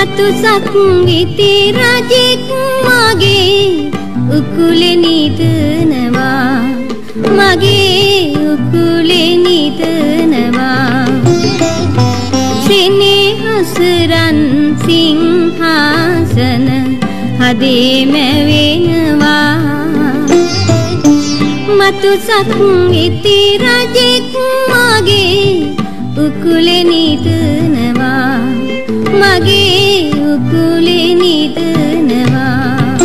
මතු සක්විති රජෙක් මගේ උකුලේ නිදනවා මගේ උකුලේ නිදනවා සෙනෙහසරන් සිංහාසන හදේම වෙනවා මතු සක්විති රජෙක් මගේ උකුලේ නිදනවා මගේ උකුලේ නිදනවා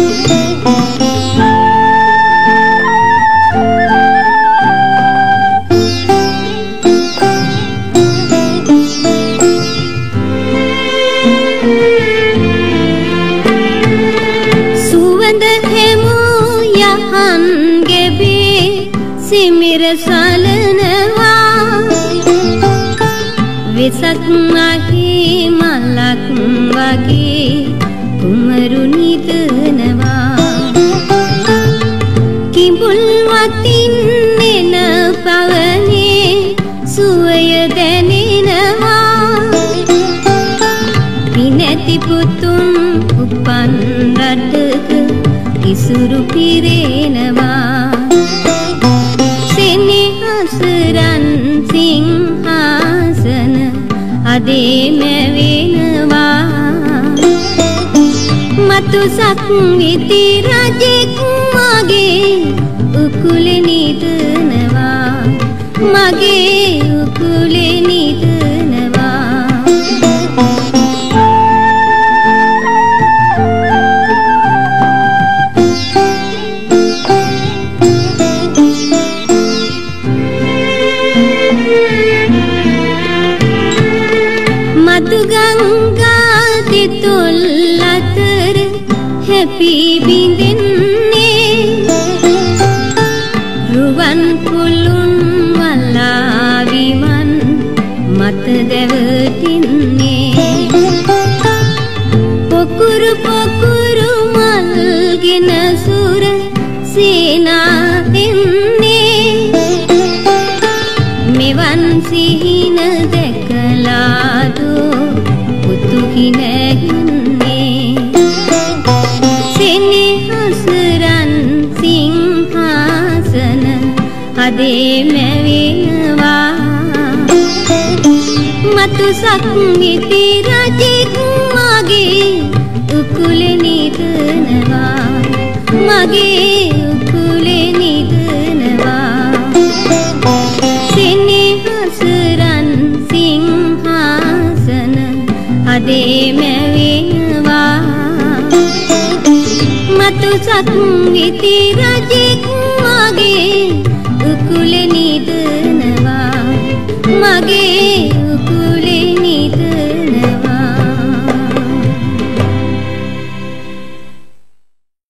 සුවඳ හැමු යහන් ගෙබේ සිමිර සලනවා වෙසක් මහේ මලක් වගේ කුමරු නිදනවා කිඹුල් වතින් එන පවනේ සුවය දැනෙනවා පිනැති පුතුන් උපන් රටක ඉසුරු පිරෙනවා සෙනෙහසරන් සිංහාසන අදේම වෙනවා මතු සක්විති රජෙක් මගේ උකුලේ නිදනවා මගේ උකුලේ නිදනවා මතු ගංගා දෙතොල් අතර හැපි බිඳින්නේ රුවන් කුළුන් වලා විමන් මත දැවටින්නේ පොකුරු පොකුරු මල්ගෙන සුර සේනා එන්නේ මෙවන් සිහින දැකලාදෝ පුතුහිනැන්නේ සෙනෙහසරන් සිංහාසන අදේම වෙනවා මතු සක්විති රජෙක් මගේ උකුලේ නිදනවා මගේ උකුලේ නිදනවා සෙනෙහසරන් සිංහාසන අදේම වෙනවා මතු සක්විති රජෙක්